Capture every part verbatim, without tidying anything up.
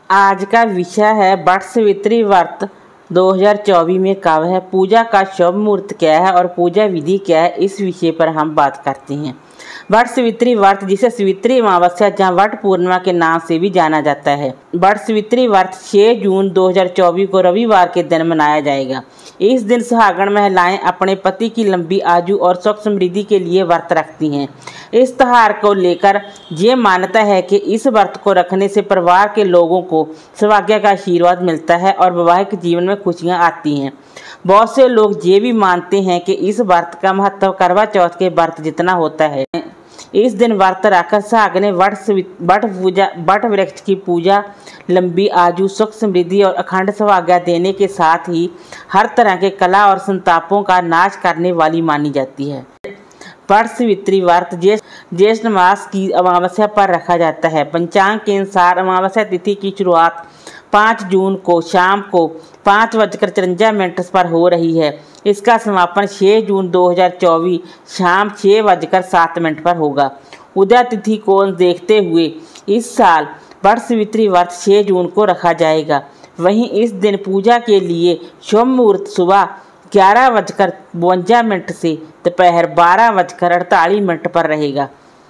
आज का विषय है वट सावित्री व्रत दो हज़ार चौबीस में कब है, पूजा का शुभ मुहूर्त क्या है और पूजा विधि क्या है। इस विषय पर हम बात करते हैं। वट सावित्री व्रत, जिसे सावित्री अमावस्या या वट पूर्णिमा के नाम से भी जाना जाता है। वट सावित्री व्रत छह जून दो हज़ार चौबीस को रविवार के दिन मनाया जाएगा। इस दिन सुहागन महिलाएं अपने पति की लंबी आयु और सुख समृद्धि के लिए व्रत रखती हैं। इस त्योहार को लेकर ये मान्यता है कि इस व्रत को रखने से परिवार के लोगों को सौभाग्य का आशीर्वाद मिलता है और वैवाहिक जीवन में खुशियां आती हैं। बहुत से लोग ये भी मानते हैं कि इस व्रत का महत्व करवा चौथ के व्रत जितना होता है। इस दिन व्रत रखकर सुहागनें वट वट पूजा वट वृक्ष की पूजा लंबी आयु, सुख समृद्धि और अखंड सौभाग्य देने के साथ ही हर तरह के कला और संतापों का नाश करने वाली मानी जाती है। वट सावित्री व्रत ज्येष्ठ मास की अमावस्या पर रखा जाता है। पंचांग के अनुसार अमावस्या तिथि की शुरुआत पाँच जून को शाम को पाँच बजकर चौरंजा मिनट पर हो रही है। इसका समापन छह जून दो हज़ार चौबीस शाम छः बजकर सात मिनट पर होगा। उदय तिथि को देखते हुए इस साल वट सावित्री व्रत छह जून को रखा जाएगा। वहीं इस दिन पूजा के लिए शुभ मुहूर्त सुबह ग्यारह बजकर बवंजा मिनट से दोपहर बारह बजकर अड़तालीस मिनट पर रहेगा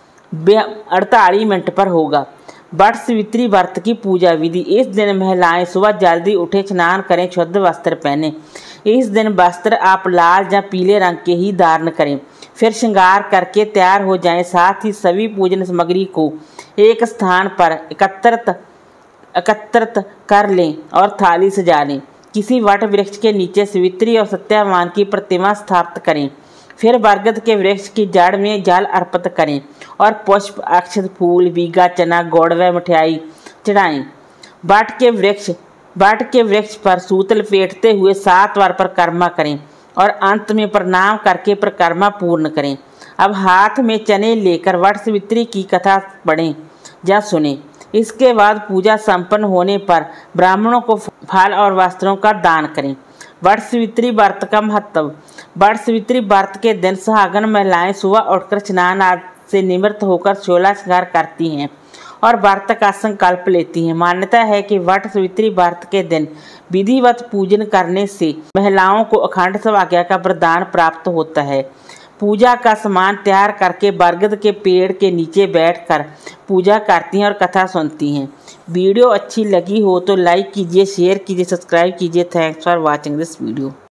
अड़तालीस मिनट पर होगा। वट सावित्री व्रत की पूजा विधि। इस दिन महिलाएं सुबह जल्दी उठे, स्नान करें, शुद्ध वस्त्र पहनें। इस दिन वस्त्र आप लाल या पीले रंग के ही धारण करें। फिर श्रृंगार करके तैयार हो जाएं। साथ ही सभी पूजन सामग्री को एक स्थान पर एकत्रित एकत्रित कर लें और थाली सजा लें। किसी वट वृक्ष के नीचे सावित्री और सत्यवान की प्रतिमा स्थापित करें। फिर बरगद के वृक्ष की जड़ में जल अर्पित करें और पुष्प, अक्षत, फूल, बीघा, चना, गुड़ व मिठाई चढ़ाएं। वट के वृक्ष वट के वृक्ष पर सूत लपेटते हुए सात बार परिक्रमा करें और अंत में प्रणाम करके परिक्रमा पूर्ण करें। अब हाथ में चने लेकर वट सावित्री की कथा पढ़ें या सुनें। इसके बाद पूजा संपन्न होने पर ब्राह्मणों को फल और वस्त्रों का दान करें। वट सावित्री व्रत का महत्व। वट सावित्री व्रत के दिन सुहागन महिलाएं सुबह उठकर स्नान आदि से निवृत्त होकर सोलह श्रृंगार करती हैं और व्रत का संकल्प लेती हैं। मान्यता है कि वट सावित्री व्रत के दिन विधिवत पूजन करने से महिलाओं को अखंड सौभाग्य का वरदान प्राप्त होता है। पूजा का सामान तैयार करके बरगद के पेड़ के नीचे बैठकर पूजा करती हैं और कथा सुनती हैं। वीडियो अच्छी लगी हो तो लाइक कीजिए, शेयर कीजिए, सब्सक्राइब कीजिए। Thanks for watching this video.